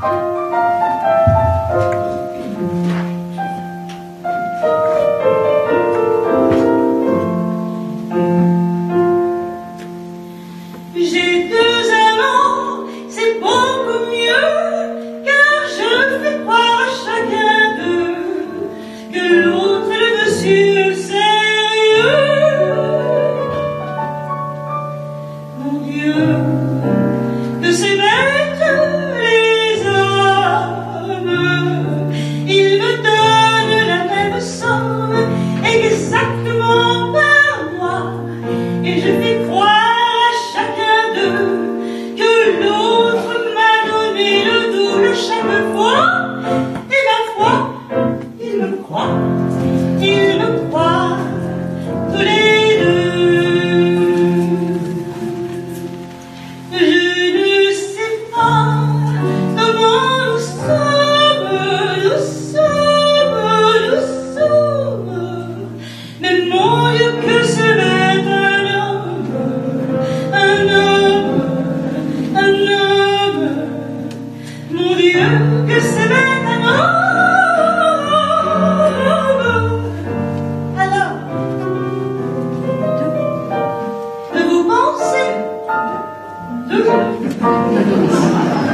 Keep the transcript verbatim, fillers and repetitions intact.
J'ai deux amants, c'est beaucoup mieux, car je fais croire à chacun d'eux que l'autre est le dessus le sérieux. Mon Dieu, que c'est bête les hommes, ils me donnent la même somme exactement par mois, et je fais croire chaque fois, et ma foi, il me croit, il me croit, tous les deux. Je ne sais pas comment nous sommes, nous sommes, nous sommes, mais mon Dieu que c'est bête un homme, un homme, un homme. Mon Dieu, que c'est bête un homme. Alors, de, de vous penser, de, de